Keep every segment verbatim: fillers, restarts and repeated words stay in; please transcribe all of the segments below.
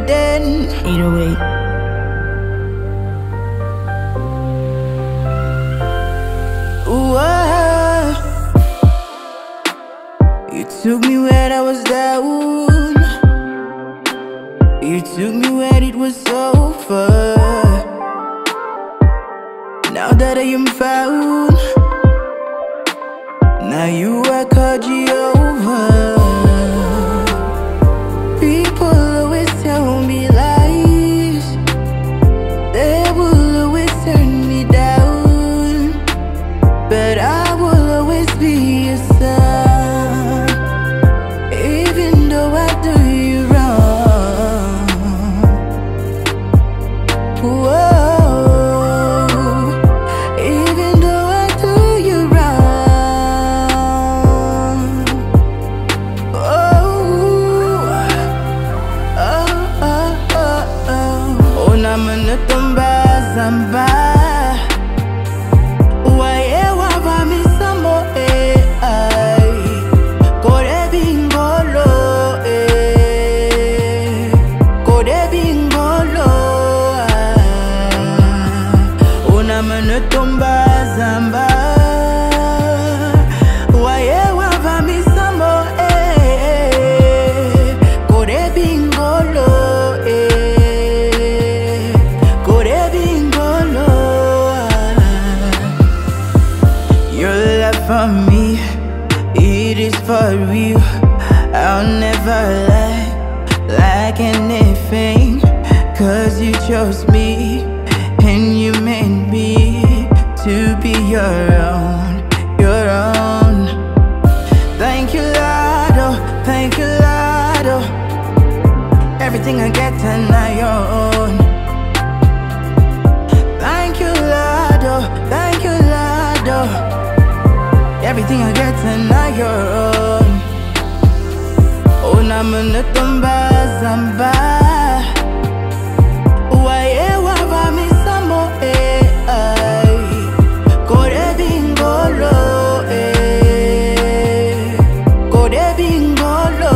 then. Either way. Ooh, ah. You took me when I was down. You took me when it was over. Now that I am found, now you are called Jehovah. People always tell me lies, they will always turn me down, but I will always be your son, even though I do you wrong. Whoa. Zamba, waye wavamisamo eh, kore bingolo eh, kore bingolo ah, unamene tomba zamba, waye wavamisamo eh, kore bingolo eh, kore bingolo. Your love for me, it is for real. I'll never lie like anything, cause you chose me and you made me to be your own, your own. Thank you, Lord, oh, thank you, Lord, oh. Everything I get and I own. Thank you, Lord, oh, thank you, Lord, oh. Everything I get and I own. Oh, namene tomba zamba, waye wavamisamo eh, kore bingolo eh, kore bingolo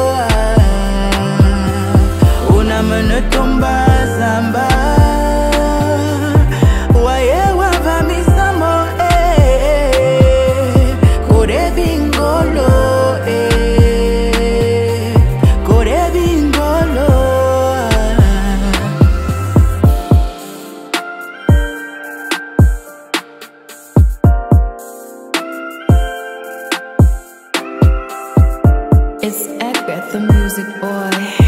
ah, oh, namene tomba zamba. It's Edgar, the music boy.